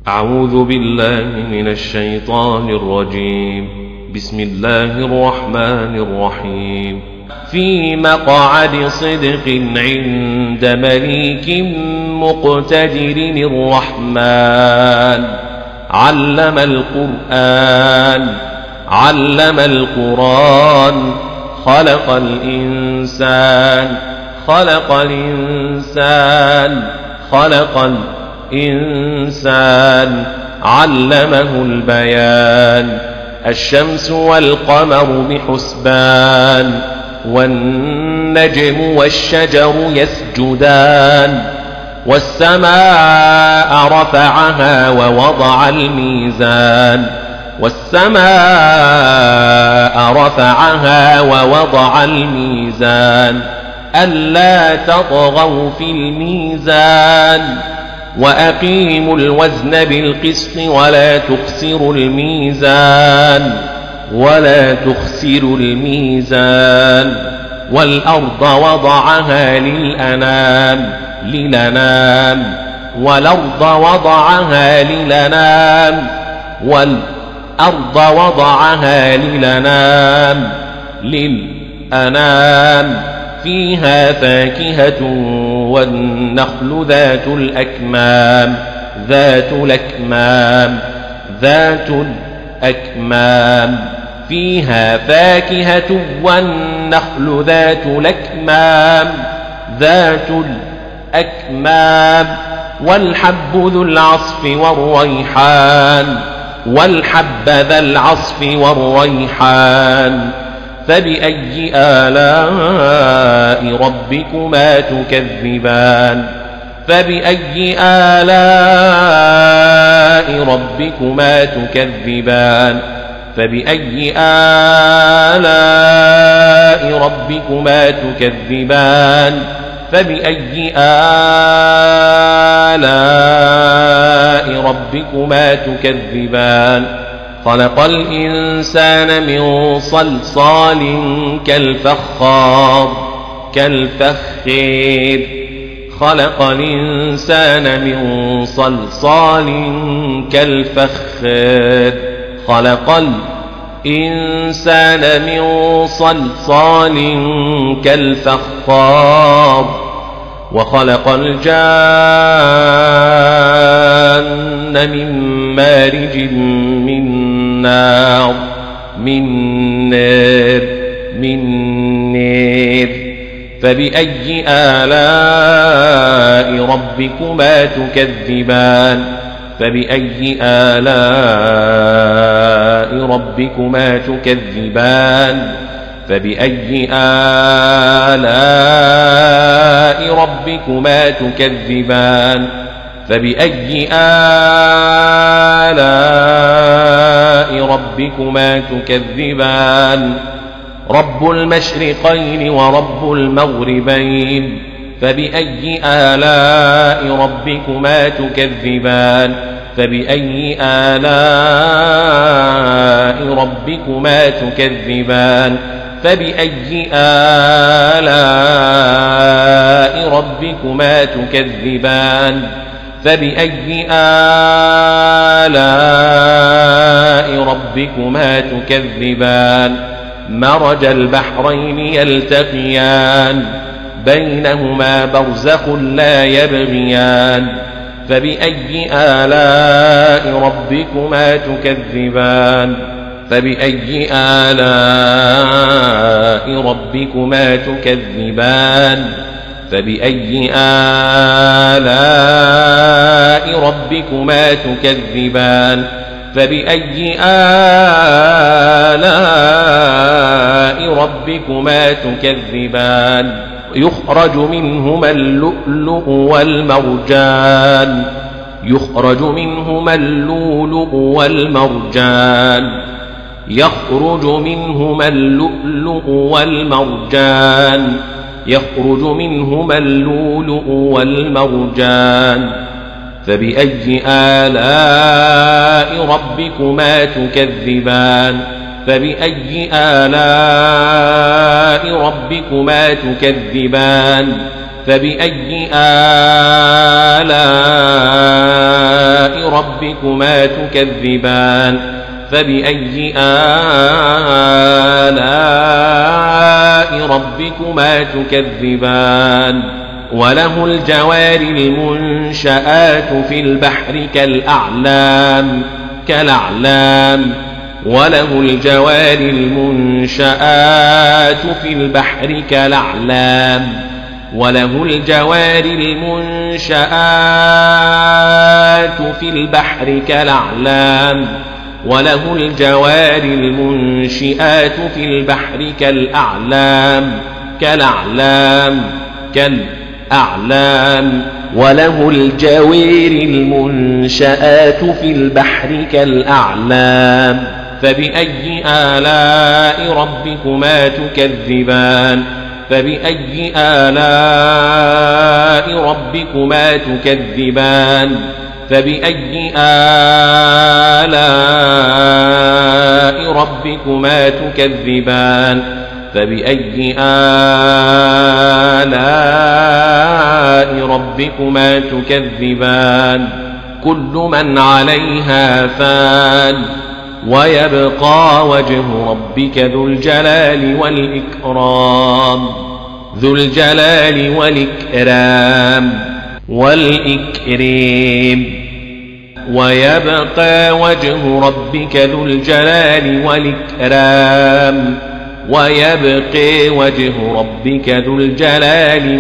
أعوذ بالله من الشيطان الرجيم. بسم الله الرحمن الرحيم. في مقعد صدق عند مليك مقتدر الرحمن. علم القرآن خلق الإنسان علمه البيان. الشمس والقمر بحسبان والنجم والشجر يسجدان. والسماء رفعها ووضع الميزان ألا تطغوا في الميزان وأقيموا الوزن بالقسط ولا تخسروا الميزان. والأرض وضعها للأنام فيها فاكهة والنخل ذات الأكمام فيها فاكهة والنخل ذات الأكمام والحب ذو العصف والريحان. فبأي آلاء ربكما تكذبان. خلق الإنسان من صلصال كالفخار. وخلق الجان من مارج من نار. فبأي آلاء ربكما تكذبان. رب المشرقين ورب المغربين. فبأي آلاء ربكما تكذبان. مرج البحرين يلتقيان بينهما برزخ لا يبغيان. فبأي آلاء ربكما تكذبان. يخرج منهما اللؤلؤ والمرجان. فبأي آلاء ربكما تكذبان. فبأي آلاء ربكما تكذبان فبأي آلاء ربكما تكذبان وله الجوار المنشآت في البحر كالأعلام وله الجوار المنشآت في البحر كالأعلام وله الجوار المنشآت في البحر كالأعلام وله الجوار المنشآت في البحر كالأعلام وله الجوار المنشآت في البحر كالأعلام فبأي آلاء ربكما تكذبان فبأي آلاء ربكما تكذبان فبأي آلاء ربكما تكذبان فبأي آلاء ربكما تكذبان كل من عليها فان ويبقى وجه ربك ذو الجلال والإكرام ويبقى وجه ربك ذو الجلال والإكرام ويبقى وجه ربك ذو الجلال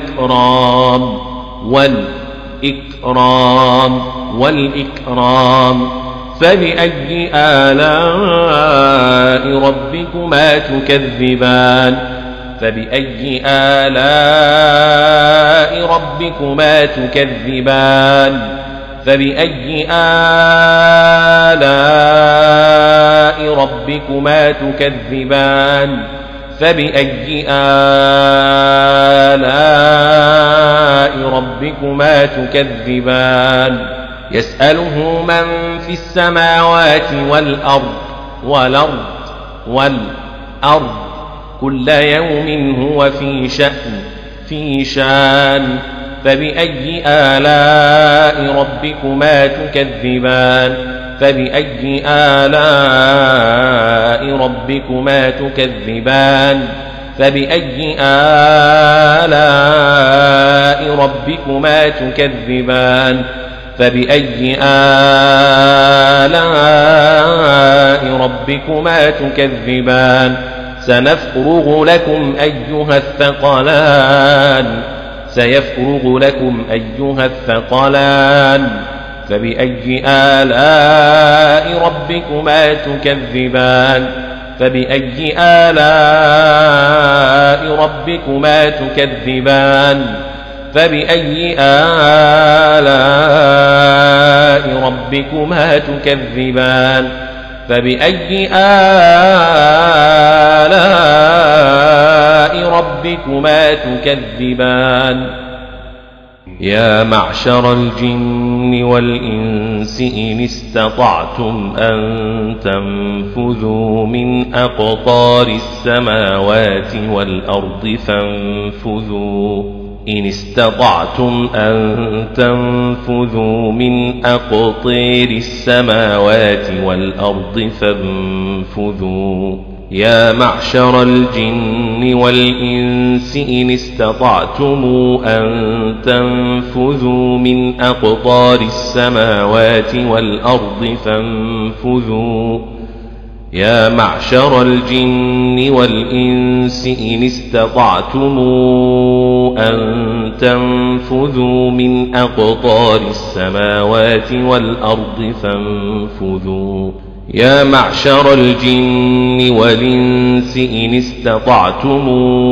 والإكرام فبأي آلاء ربكما تكذبان فبأي آلاء ربكما تكذبان فبأي آلاء ربكما تكذبان فبأي آلاء ربكما تكذبان يسأله من في السماوات والأرض كل يوم هو في شأن فبأي آلاء ربكما تكذبان فبأي آلاء ربكما تكذبان فبأي آلاء ربكما تكذبان فبأي آلاء ربكما تكذبان سيفرغ لكم أيها الثقلان فبأي آلاء ربكما تكذبان فبأي آلاء ربكما تكذبان فبأي آلاء ربكما تكذبان فبأي آلاء ربكما تكذبان يا معشر الجن والإنس إن استطعتم أن تنفذوا من أقطار السماوات والأرض فانفذوا إن استطعتم أن تنفذوا من أقطار السماوات والأرض فانفذوا يا معشر الجن والإنس إن استطعتم أن تنفذوا من أقطار السماوات والأرض فانفذوا يا معشر الجن والإنس إن استطعتم أن تنفذوا من أقطار السماوات والأرض فانفذوا يا معشر الجن والإنس إن استطعتم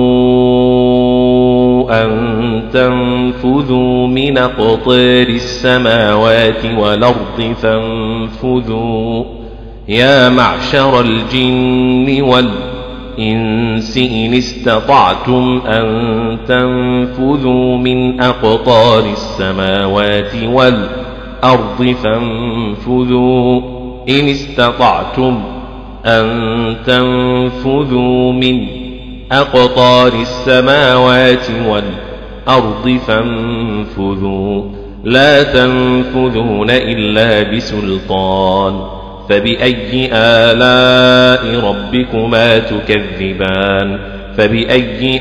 أن تنفذوا من أقطار السماوات والأرض فانفذوا يا معشر الجن والإنس إن استطعتم أن تنفذوا من أقطار السماوات والأرض فانفذوا إن استطعتم أن تنفذوا من أقطار السماوات والأرض فانفذوا لا تنفذون إلا بسلطان فبأي آلاء ربكما تكذبان فبأي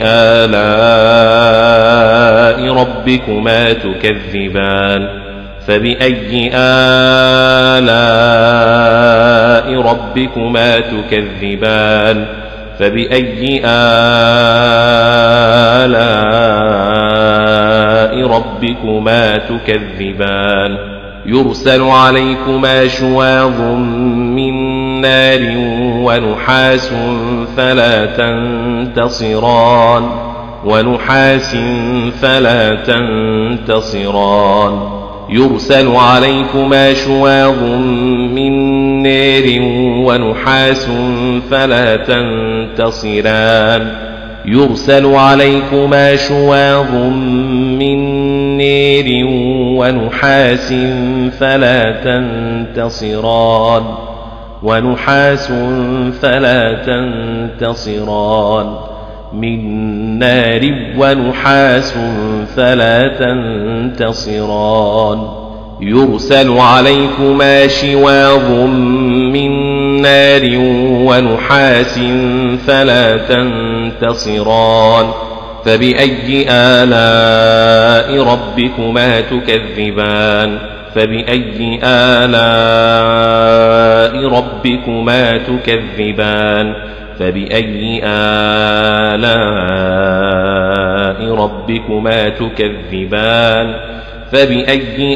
آلاء ربكما تكذبان فبأي آلاء ربكما تكذبان فبأي آلاء ربكما تكذبان يرسل عليكما شواظ من نار ونحاس فلا تنتصران يرسل عليكما شواظ من نار ونحاس فلا تنتصران يرسل عليكما شواظ من نار ونحاس فلا تنتصران من نار ونحاس فلا تنتصران يرسل عليكما شواظ من نار ونحاس فلا تنتصران فبأي آلاء ربكما تكذبان فبأي آلاء ربكما تكذبان فبأي آلاء ربكما تكذبان فبأي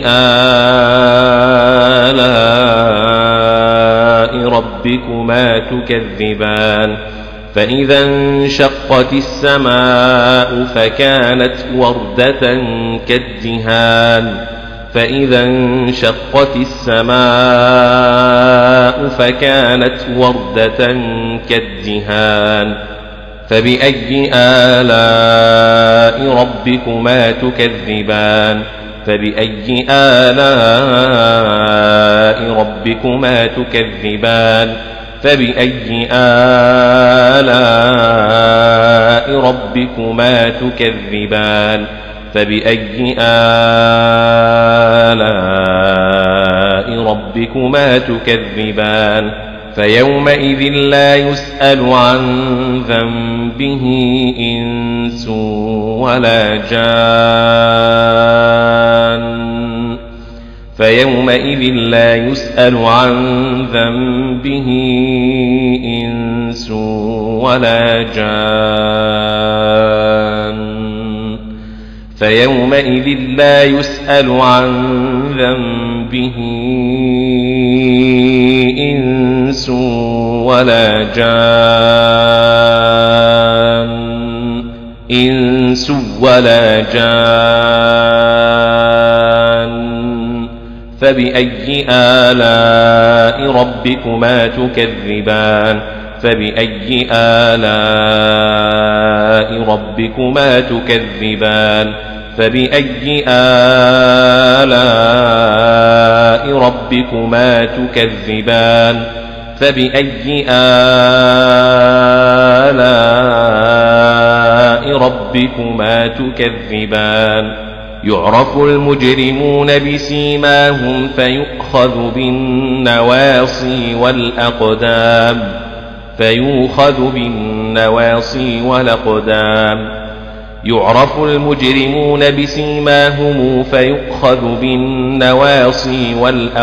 آلاء ربكما تكذبان فإذا انشقت السماء فكانت وردة كالدهان فإذا انشقت السماء فكانت وردة كالدهان فبأي آلاء ربكما تكذبان فبأي آلاء ربكما تكذبان فبأي آلاء ربكما تكذبان فبأي آلاء ربكما تكذبان فيومئذ لا يسأل عن ذنبه إنس ولا جان فيومئذ لا يسأل عن ذنبه إنس ولا جان فيومئذ لا يسأل عن ذنبه إنس ولا جان فبأي آلاء ربكما تكذبان فبأي آلاء ربكما تكذبان فبأي آلاء ربكما تكذبان فبأي آلاء ربكما تكذبان يعرف المجرمون بسيماهم فيؤخذ بالنواصي والأقدام يعرف المجرمون بسيماهم فيؤخذ بالنواصي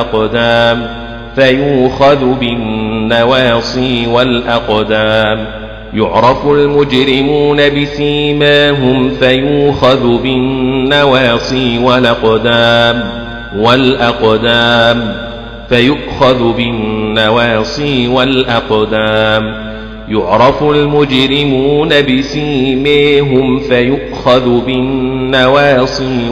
والأقدام يعرف المجرمون بسيماهم فيؤخذ بالنواصي والأقدام يعرف المجرمون بسيماهم فيؤخذ بالنواصي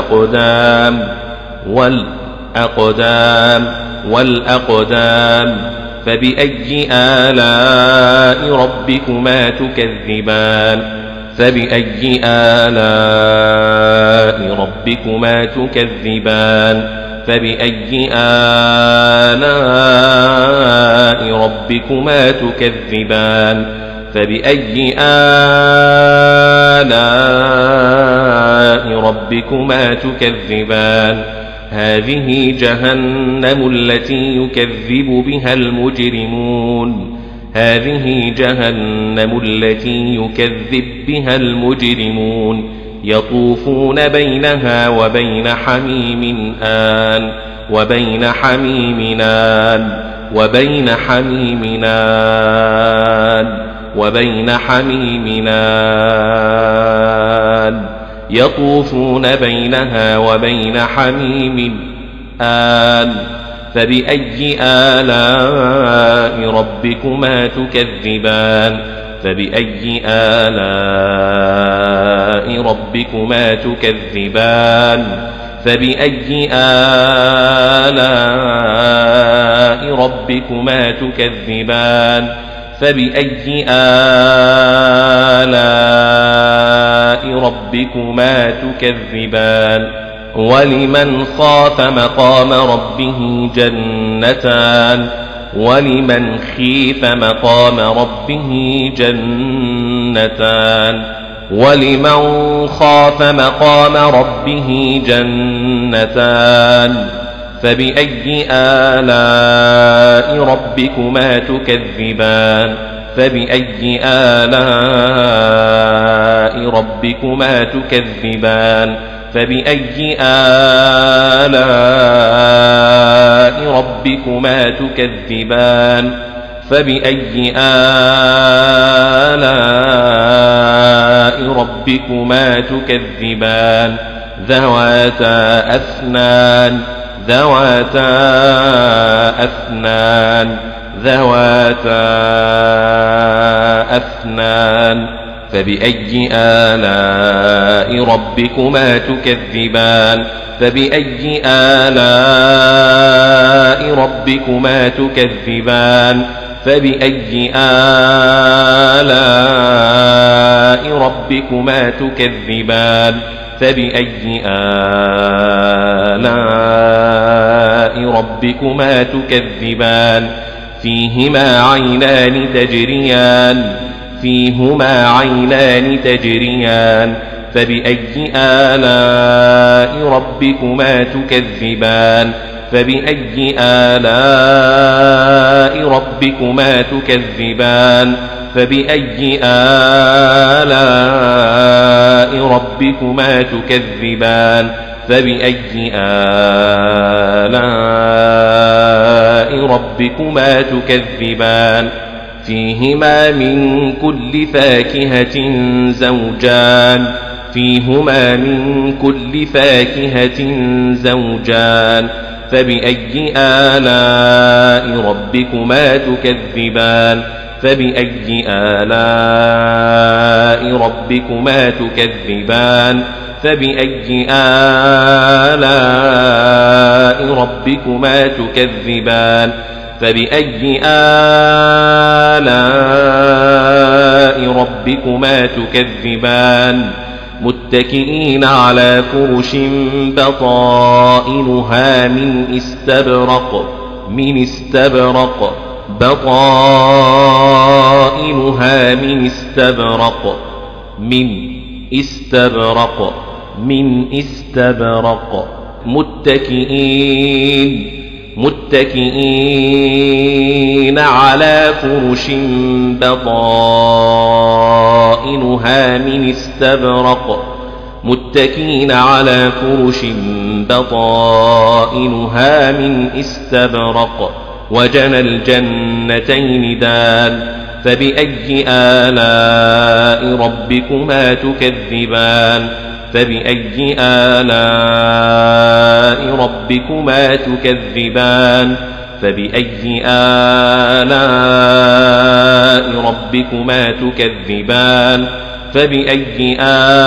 والأقدام فبأي آلاء ربكما تكذبان فبأي آلاء ربكما تكذبان فبأي آلاء ربكما تكذبان فبأي آلاء ربكما تكذبان هذه جهنم التي يكذب بها المجرمون هذه جهنم التي يكذب بها المجرمون يطوفون بينها وبين حميم آن وبين حميم آن وبين حميم آن وبين حميم آن يطوفون بينها وبين حميم آن فبأي آلاء ربكما تكذبان فبأي آلاء ربكما تكذبان فبأي آلاء ربكما تكذبان فبأي آلاء ربكما تكذبان ولمن خاف مقام ربه جنتان ولمن خيف مقام ربه جنتان ولمن خاف مقام ربه جنتان فبأي آلاء ربكما تكذبان فبأي آلاء ربكما تكذبان فبأي آلاء ربكما تكذبان فبأي آلاء ربكما تكذبان ذواتا أفنان ذواتا أفنان ذواتا أفنان فبأي آلاء ربكما تكذبان فبأي آلاء ربكما تكذبان فبأي آلاء ربكما تكذبان فبأي آلاء ربكما تكذبان فيهما عينان تجريان فيهما عينان تجريان فبأي آلاء ربكما تكذبان فبأي آلاء ربكما تكذبان فبأي آلاء ربكما تكذبان فبأي آلاء ربكما تكذبان فيهما من كل فاكهة زوجان فيهما من كل فاكهة زوجان فبأي آلاء ربكما تكذبان فبأي آلاء ربكما تكذبان فبأي آلاء ربكما تكذبان فبأي آلاء ربكما تكذبان متكئين على فرش بطائنها من استبرق بطائنها من استبرق متكئين على فرش بطائنها من استبرق متكئين على فرش بطائنها من استبرق وجنى الجنتين دان فبأي آلاء ربكما تكذبان فبأي آلاء ربكما تكذبان فبأي آلاء ربكما تكذبان فبأي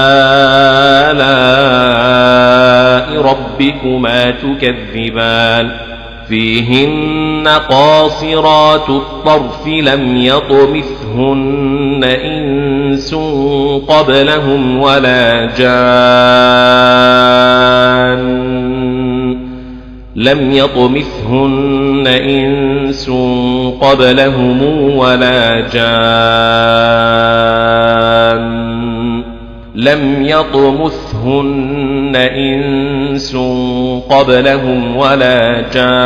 آلاء ربكما تكذبان فيهن قاصرات الطرف لم يطمثهن إنس قبلهم ولا جان لم يطمثهن إنس قبلهم ولا جان لم يطمثهن إنس قبلهم ولا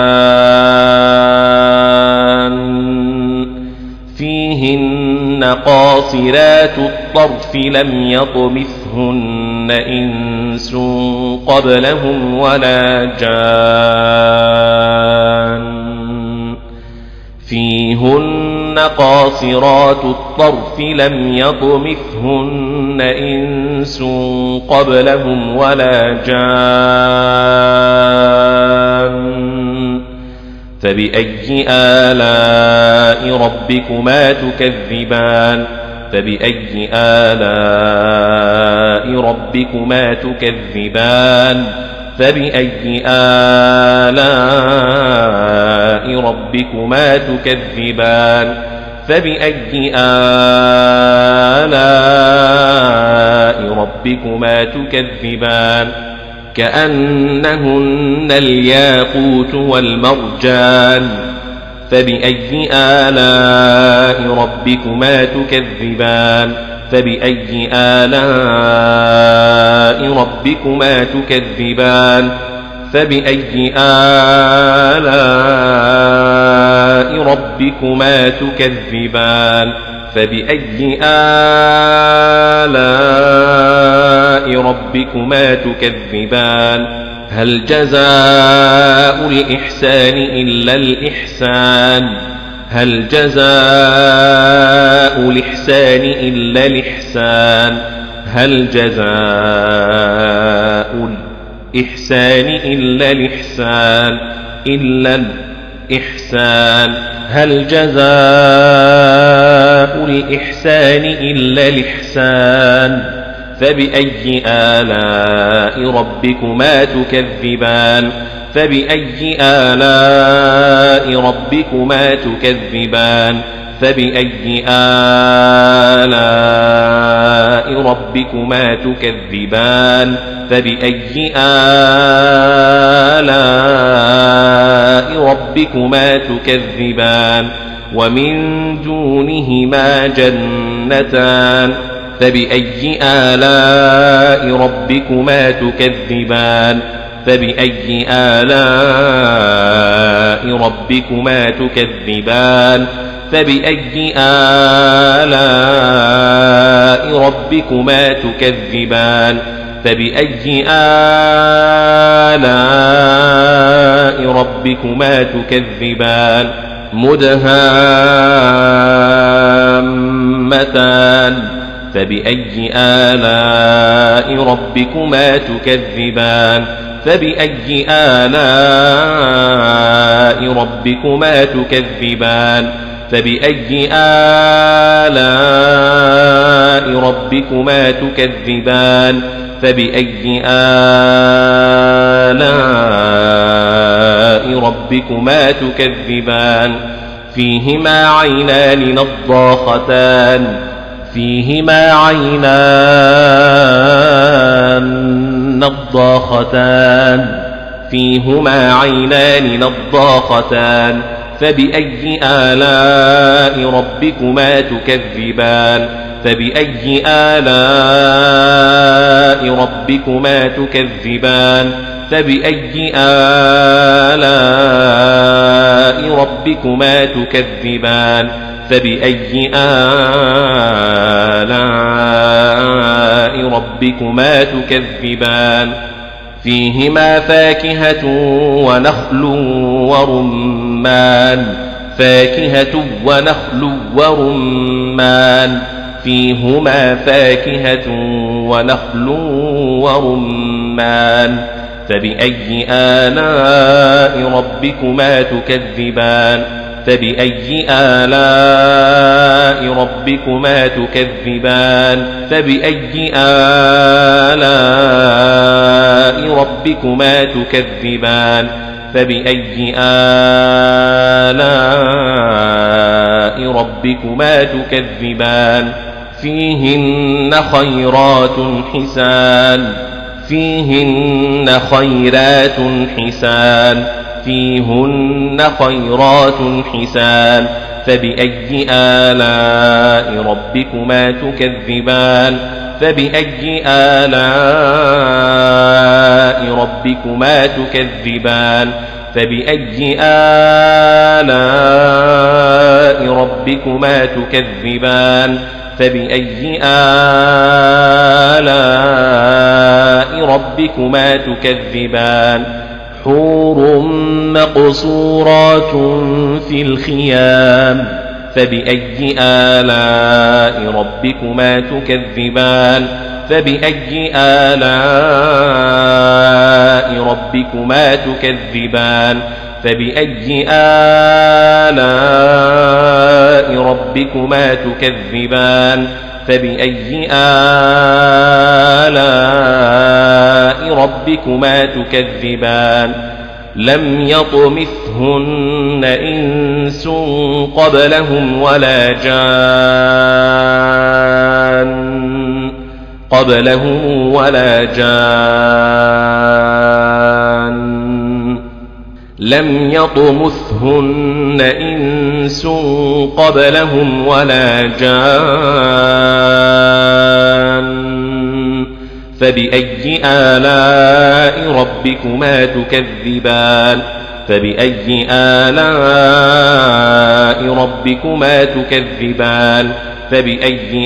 جان فيهن قاصرات الطرف لم يطمثهن إنس قبلهم ولا جان فيهن قاصرات الطرف لم يطمثهن إنس قبلهم ولا جان فبأي آلاء ربكما تكذبان فبأي آلاء ربكما تكذبان فبأي آلاء ربكما تكذبان فبأي آلاء ربكما تكذبان كأنهن الياقوت والمرجان فبأي آلاء ربكما تكذبان فبأي آلاء ربكما تكذبان فبأي آلاء ربكما تكذبان فبأي آلاء ربكما تكذبان هل جزاء الإحسان إلا الإحسان هل جزاء الإحسان إلا الإحسان هل جزاء الإحسان إلا الإحسان إلا الإحسان هل جزاء الإحسان إلا الإحسان فبأي آلاء ربكما تكذبان فبأي آلاء ربكما تكذبان فبأي آلاء ربكما تكذبان فبأي آلاء ربكما تكذبان ومن دونهما جنتان فبأي آلاء ربكما تكذبان فبأي آلاء ربكما تكذبان فبأي آلاء ربكما تكذبان فبأي آلاء ربكما تكذبان مدهامتان فبأي آلاء ربكما تكذبان فبأي آلاء ربكما تكذبان فبأي آلاء ربكما تكذبان فبأي آلاء ربكما تكذبان فيهما عينان نضاختان فيهما عينان نضاختان فيهما عينان نضاختان فبأي آلاء ربكما تكذبان فبأي آلاء ربكما تكذبان فبأي آلاء ربكما تكذبان فبأي آلاء ربكما تكذبان فيهما فاكهة ونخل ورمان فاكهة ونخل ورمان فيهما فاكهة ونخل ورمان فبأي آلاء ربكما تكذبان فبأي آلاء ربكما تكذبان فبأي آلاء ربكما تكذبان فبأي آلاء ربكما تكذبان فيهن خيرات حسان فيهن خيرات حسان فيهن خيرات حسان فبأي آلاء ربكما تكذبان فبأي آلاء ربكما تكذبان فبأي آلاء ربكما تكذبان فبأي آلاء ربكما تكذبان حور مقصورات في الخيام فبأي آلاء ربكما تكذبان فبأي آلاء ربكما تكذبان فبأي آلاء ربكما تكذبان فبأي آلاء ربكما تكذبان لم يطمثهن إنس قبلهم ولا جان لم يطمثهن إنس قبلهم ولا جان فبأي آلاء ربكما تكذبان فبأي آلاء ربكما تكذبان فبأي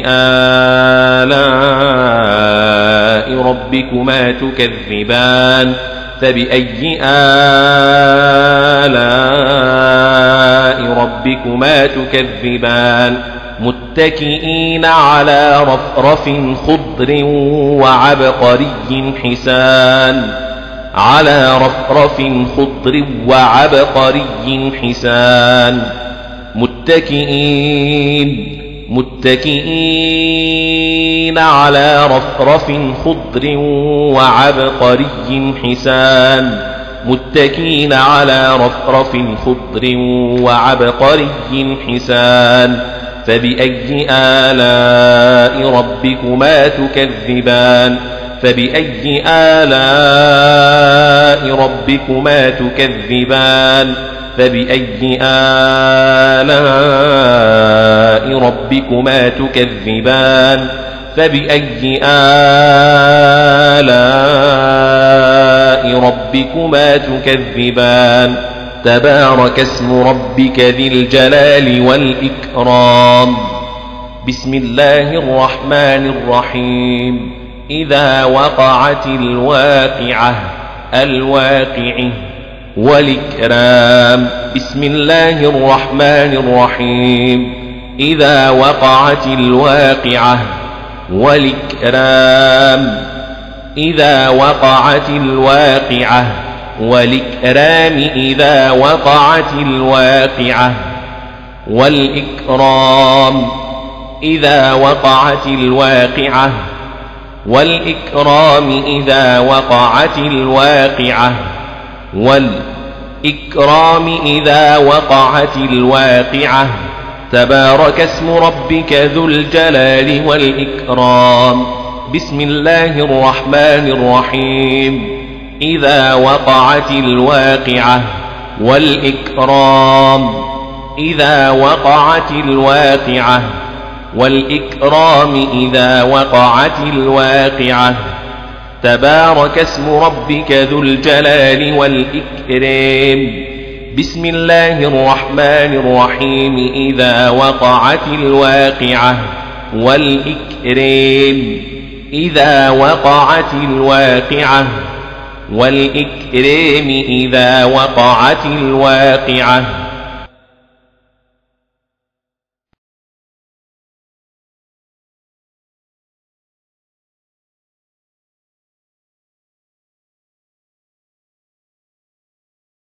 آلاء ربكما تكذبان فبأي آلاء ربكما تكذبان متكئين على رفرف خضر وعبقري حسان على رفرف خضر وعبقري حسان متكئين على رفرف خضر وعبقري حسان متكئين على رفرف خضر وعبقري حسان فبأي آلاء ربكما تكذبان فبأي آلاء ربكما تكذبان فبأي آلاء ربكما تكذبان فبأي آلاء ربكما تكذبان تبارك اسم ربك ذي الجلال والإكرام بسم الله الرحمن الرحيم إذا وقعت الواقعة الواقع والإكرام بسم الله الرحمن الرحيم إذا وقعت الواقعة والإكرام إذا وقعت الواقعة والإكرام إذا وقعت الواقعة والإكرام إذا وقعت الواقعة والإكرام إذا وقعت الواقعة والإكرام إذا وقعت الواقعة تبارك اسم ربك ذو الجلال والإكرام بسم الله الرحمن الرحيم إذا وقعت الواقعة والإكرام إذا وقعت الواقعة والإكرام إذا وقعت الواقعة تبارك اسم ربك ذو الجلال والإكرام بسم الله الرحمن الرحيم إذا وقعت الواقعة والإكرام إذا وقعت الواقعة والإكرام إذا وقعت الواقعة